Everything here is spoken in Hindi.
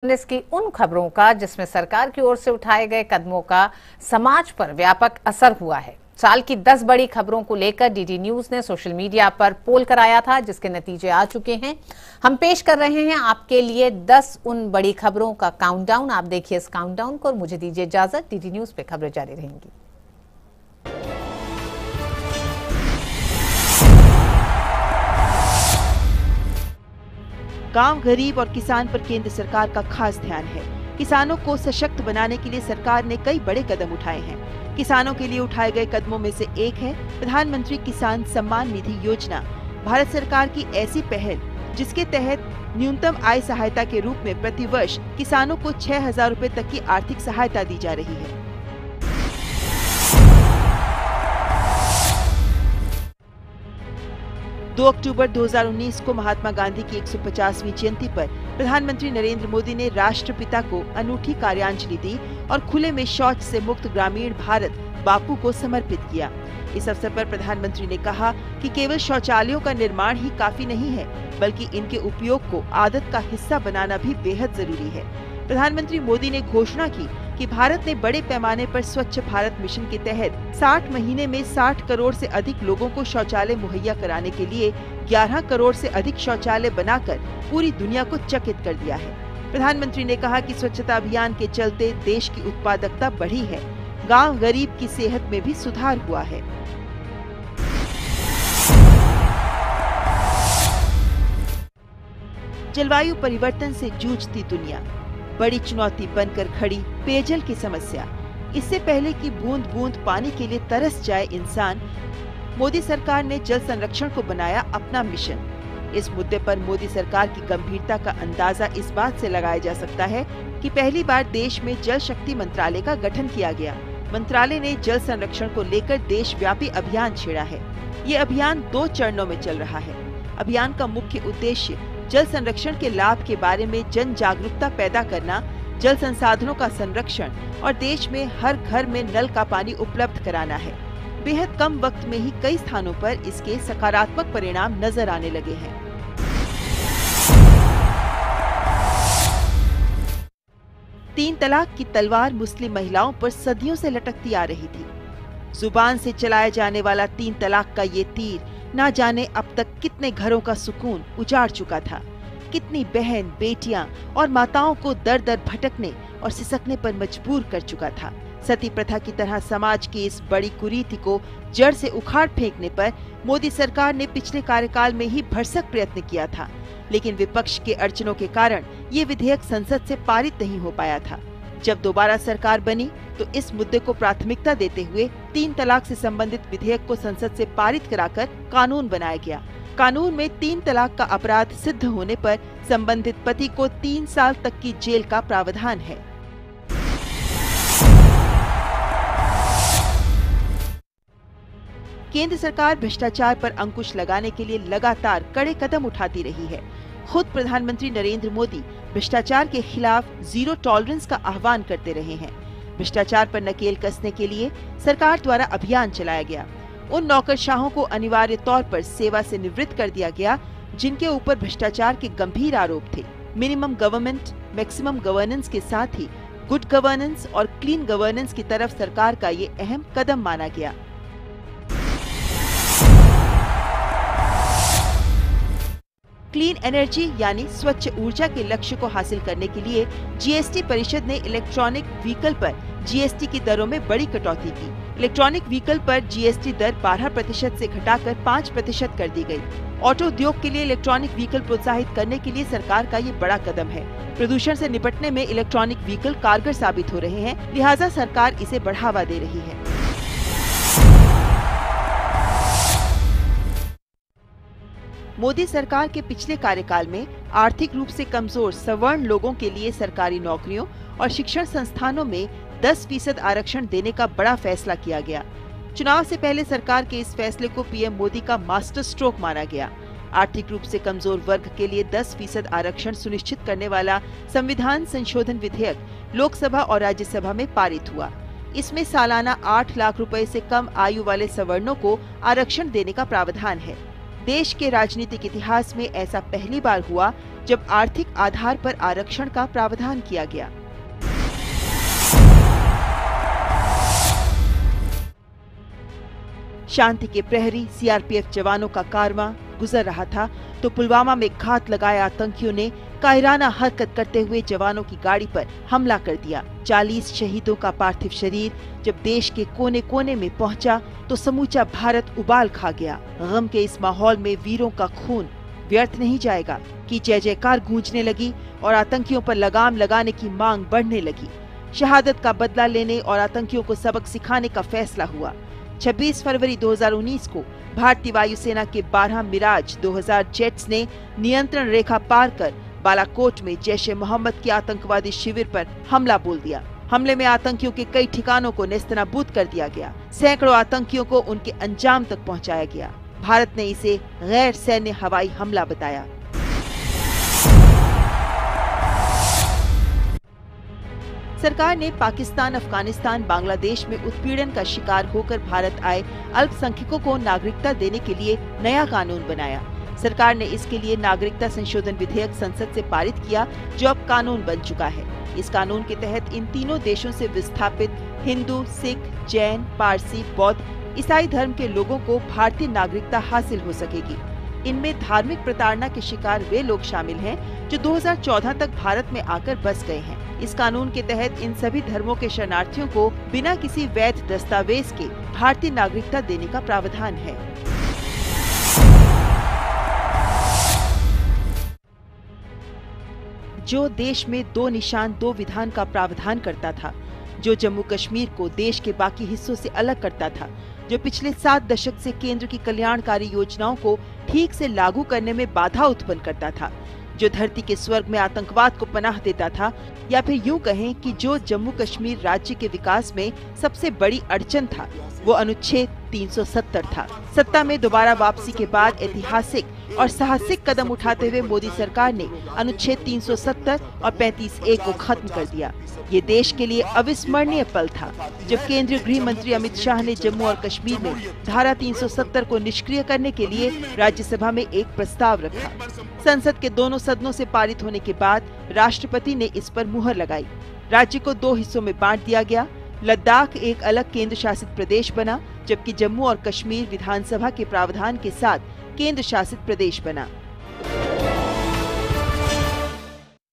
विटनेस की उन खबरों का जिसमें सरकार की ओर से उठाए गए कदमों का समाज पर व्यापक असर हुआ है। साल की 10 बड़ी खबरों को लेकर डीडी न्यूज ने सोशल मीडिया पर पोल कराया था, जिसके नतीजे आ चुके हैं। हम पेश कर रहे हैं आपके लिए 10 उन बड़ी खबरों का काउंटडाउन। आप देखिए इस काउंटडाउन को और मुझे दीजिए इजाजत। डीडी न्यूज पे खबरें जारी रहेंगी। गांव, गरीब और किसान पर केंद्र सरकार का खास ध्यान है। किसानों को सशक्त बनाने के लिए सरकार ने कई बड़े कदम उठाए हैं। किसानों के लिए उठाए गए कदमों में से एक है प्रधानमंत्री किसान सम्मान निधि योजना। भारत सरकार की ऐसी पहल जिसके तहत न्यूनतम आय सहायता के रूप में प्रति वर्ष किसानों को 6,000 रुपए तक की आर्थिक सहायता दी जा रही है। 2 अक्टूबर 2019 को महात्मा गांधी की 150वीं जयंती पर प्रधानमंत्री नरेंद्र मोदी ने राष्ट्रपिता को अनूठी कार्यांजलि दी और खुले में शौच से मुक्त ग्रामीण भारत बापू को समर्पित किया। इस अवसर पर प्रधानमंत्री ने कहा कि केवल शौचालयों का निर्माण ही काफी नहीं है, बल्कि इनके उपयोग को आदत का हिस्सा बनाना भी बेहद जरूरी है। प्रधानमंत्री मोदी ने घोषणा की कि भारत ने बड़े पैमाने पर स्वच्छ भारत मिशन के तहत 60 महीने में 60 करोड़ से अधिक लोगों को शौचालय मुहैया कराने के लिए 11 करोड़ से अधिक शौचालय बनाकर पूरी दुनिया को चकित कर दिया है। प्रधानमंत्री ने कहा कि स्वच्छता अभियान के चलते देश की उत्पादकता बढ़ी है, गांव गरीब की सेहत में भी सुधार हुआ है। जलवायु परिवर्तन से जूझती दुनिया, बड़ी चुनौती बनकर खड़ी पेयजल की समस्या। इससे पहले कि बूंद बूंद पानी के लिए तरस जाए इंसान, मोदी सरकार ने जल संरक्षण को बनाया अपना मिशन। इस मुद्दे पर मोदी सरकार की गंभीरता का अंदाजा इस बात से लगाया जा सकता है कि पहली बार देश में जल शक्ति मंत्रालय का गठन किया गया। मंत्रालय ने जल संरक्षण को लेकर देशव्यापी अभियान छेड़ा है। ये अभियान 2 चरणों में चल रहा है। अभियान का मुख्य उद्देश्य जल संरक्षण के लाभ के बारे में जन जागरूकता पैदा करना, जल संसाधनों का संरक्षण और देश में हर घर में नल का पानी उपलब्ध कराना है। बेहद कम वक्त में ही कई स्थानों पर इसके सकारात्मक परिणाम नजर आने लगे हैं। तीन तलाक की तलवार मुस्लिम महिलाओं पर सदियों से लटकती आ रही थी। जुबान से चलाया जाने वाला 3 तलाक का ये तीर ना जाने अब तक कितने घरों का सुकून उजाड़ चुका था, कितनी बहन, बेटियां और माताओं को दर दर भटकने और सिसकने पर मजबूर कर चुका था। सती प्रथा की तरह समाज की इस बड़ी कुरीति को जड़ से उखाड़ फेंकने पर मोदी सरकार ने पिछले कार्यकाल में ही भरसक प्रयत्न किया था, लेकिन विपक्ष के अड़चनों के कारण ये विधेयक संसद से पारित नहीं हो पाया था। जब दोबारा सरकार बनी तो इस मुद्दे को प्राथमिकता देते हुए 3 तलाक से संबंधित विधेयक को संसद से पारित कराकर कानून बनाया गया। कानून में 3 तलाक का अपराध सिद्ध होने पर संबंधित पति को 3 साल तक की जेल का प्रावधान है। केंद्र सरकार भ्रष्टाचार पर अंकुश लगाने के लिए लगातार कड़े कदम उठाती रही है। खुद प्रधानमंत्री नरेंद्र मोदी भ्रष्टाचार के खिलाफ जीरो टॉलरेंस का आह्वान करते रहे हैं। भ्रष्टाचार पर नकेल कसने के लिए सरकार द्वारा अभियान चलाया गया। उन नौकरशाहों को अनिवार्य तौर पर सेवा से निवृत्त कर दिया गया जिनके ऊपर भ्रष्टाचार के गंभीर आरोप थे। मिनिमम गवर्नमेंट, मैक्सिमम गवर्नेंस के साथ ही गुड गवर्नेंस और क्लीन गवर्नेंस की तरफ सरकार का ये अहम कदम माना गया। क्लीन एनर्जी यानी स्वच्छ ऊर्जा के लक्ष्य को हासिल करने के लिए जीएसटी परिषद ने इलेक्ट्रॉनिक व्हीकल पर जीएसटी की दरों में बड़ी कटौती की। इलेक्ट्रॉनिक व्हीकल पर जीएसटी दर 12% से घटाकर 5% कर दी गई। ऑटो उद्योग के लिए इलेक्ट्रॉनिक व्हीकल प्रोत्साहित करने के लिए सरकार का ये बड़ा कदम है। प्रदूषण से निपटने में इलेक्ट्रॉनिक व्हीकल कारगर साबित हो रहे हैं, लिहाजा सरकार इसे बढ़ावा दे रही है। मोदी सरकार के पिछले कार्यकाल में आर्थिक रूप से कमजोर सवर्ण लोगों के लिए सरकारी नौकरियों और शिक्षण संस्थानों में 10% आरक्षण देने का बड़ा फैसला किया गया। चुनाव से पहले सरकार के इस फैसले को पीएम मोदी का मास्टर स्ट्रोक माना गया। आर्थिक रूप से कमजोर वर्ग के लिए 10% आरक्षण सुनिश्चित करने वाला संविधान संशोधन विधेयक लोकसभा और राज्यसभा में पारित हुआ। इसमें सालाना 8 लाख रुपए से कम आयु वाले सवर्णों को आरक्षण देने का प्रावधान है। देश के राजनीतिक इतिहास में ऐसा पहली बार हुआ जब आर्थिक आधार पर आरक्षण का प्रावधान किया गया। शांति के प्रहरी सीआरपीएफ जवानों का कारवां गुजर रहा था तो पुलवामा में घात लगाए आतंकियों ने कायराना हरकत करते हुए जवानों की गाड़ी पर हमला कर दिया। 40 शहीदों का पार्थिव शरीर जब देश के कोने कोने में पहुंचा तो समूचा भारत उबाल खा गया। गम के इस माहौल में वीरों का खून व्यर्थ नहीं जाएगा की जय जयकार गूंजने लगी और आतंकियों पर लगाम लगाने की मांग बढ़ने लगी। शहादत का बदला लेने और आतंकियों को सबक सिखाने का फैसला हुआ। 26 फरवरी 2019 को भारतीय वायुसेना के 12 मिराज 2000 जेट्स ने नियंत्रण रेखा पार कर बालाकोट में जैश-ए-मोहम्मद के आतंकवादी शिविर पर हमला बोल दिया। हमले में आतंकियों के कई ठिकानों को नेस्तनाबूद कर दिया गया। सैकड़ों आतंकियों को उनके अंजाम तक पहुंचाया गया। भारत ने इसे गैर सैन्य हवाई हमला बताया। सरकार ने पाकिस्तान, अफगानिस्तान, बांग्लादेश में उत्पीड़न का शिकार होकर भारत आए अल्पसंख्यकों को नागरिकता देने के लिए नया कानून बनाया। सरकार ने इसके लिए नागरिकता संशोधन विधेयक संसद से पारित किया, जो अब कानून बन चुका है। इस कानून के तहत इन तीनों देशों से विस्थापित हिंदू, सिख, जैन, पारसी, बौद्ध, ईसाई धर्म के लोगों को भारतीय नागरिकता हासिल हो सकेगी। इनमें धार्मिक प्रताड़ना के शिकार वे लोग शामिल हैं जो 2014 तक भारत में आकर बस गए हैं। इस कानून के तहत इन सभी धर्मों के शरणार्थियों को बिना किसी वैध दस्तावेज के भारतीय नागरिकता देने का प्रावधान है। जो देश में 2 निशान 2 विधान का प्रावधान करता था, जो जम्मू कश्मीर को देश के बाकी हिस्सों से अलग करता था, जो पिछले 7 दशक से केंद्र की कल्याणकारी योजनाओं को ठीक से लागू करने में बाधा उत्पन्न करता था, जो धरती के स्वर्ग में आतंकवाद को पनाह देता था, या फिर यूं कहें कि जो जम्मू कश्मीर राज्य के विकास में सबसे बड़ी अड़चन था, वो अनुच्छेद 370 था। सत्ता में दोबारा वापसी के बाद ऐतिहासिक और साहसिक कदम उठाते हुए मोदी सरकार ने अनुच्छेद 370 और 35A को खत्म कर दिया। ये देश के लिए अविस्मरणीय पल था जब केंद्रीय गृह मंत्री अमित शाह ने जम्मू और कश्मीर में धारा 370 को निष्क्रिय करने के लिए राज्यसभा में एक प्रस्ताव रखा। संसद के दोनों सदनों से पारित होने के बाद राष्ट्रपति ने इस पर मुहर लगाई। राज्य को 2 हिस्सों में बांट दिया गया। लद्दाख एक अलग केंद्र शासित प्रदेश बना, जबकि जम्मू और कश्मीर विधानसभा के प्रावधान के साथ केंद्र शासित प्रदेश बना।